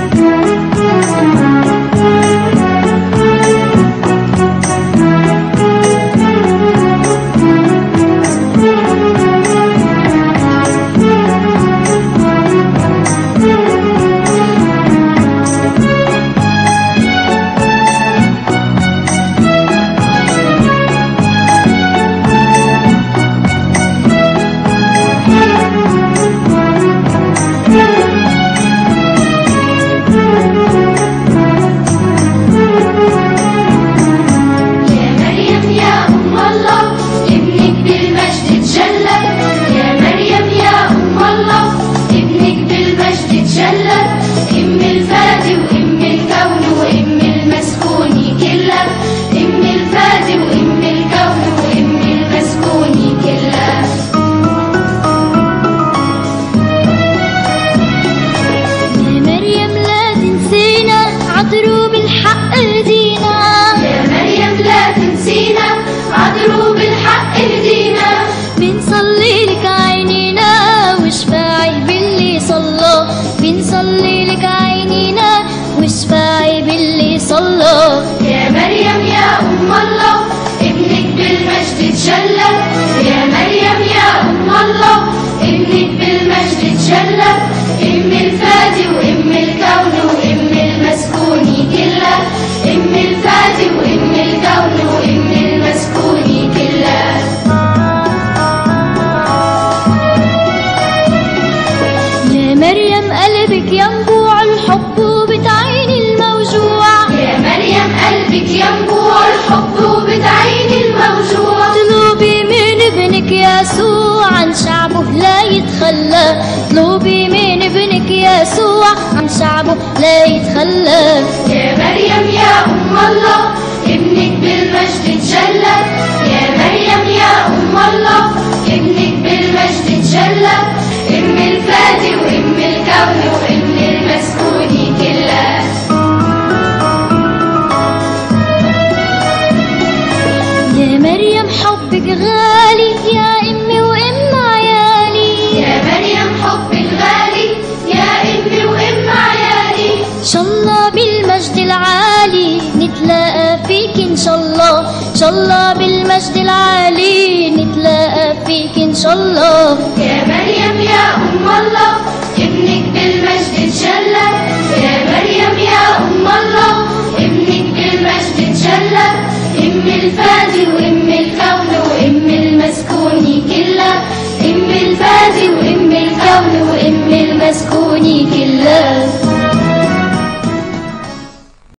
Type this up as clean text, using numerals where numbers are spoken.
عدروب الحق اهدينا يا مريم لا تنسينا، عدروب الحق اهدينا. بنصلي لك عينينا واشفعي باللي صلى، بنصلي لك عينينا واشفعي باللي صلى. يا مريم يا أم الله ابنك بالمجد تجلى، يا مريم يا أم الله ابنك بالمجد تجلى. أم الفادي وأم الكون وأم المسكون كله، أم الفادي وأم الكون وأم المسكون كله. يا مريم قلبك ينبوع الحب وبتعين الموجوع، يا مريم قلبك ينبوع الحب وبتعين الموجوع. اطلبي من ابنك يسوع عن شعبه لا يتخلى، اطلبي من ابنك يسوع عن شعبه لا يتخلى. يا مريم يا أم الله ابنك بالمجد تجلى، يا مريم يا أم الله ابنك بالمجد تجلى. أم الفادي وأم الكون وأم المسكون كله. يا مريم حبك غالي يا أمي وأم عيالي، يا مريم حبك غالي يا أمي وأم عيالي. إن شاء الله بالمجد العالي نتلاقى فيك إن شاء الله، إن شاء الله بالمجد العالي نتلاقى فيك إن شاء الله. يا مريم يا أم الله ابنك بالمجد تجلى،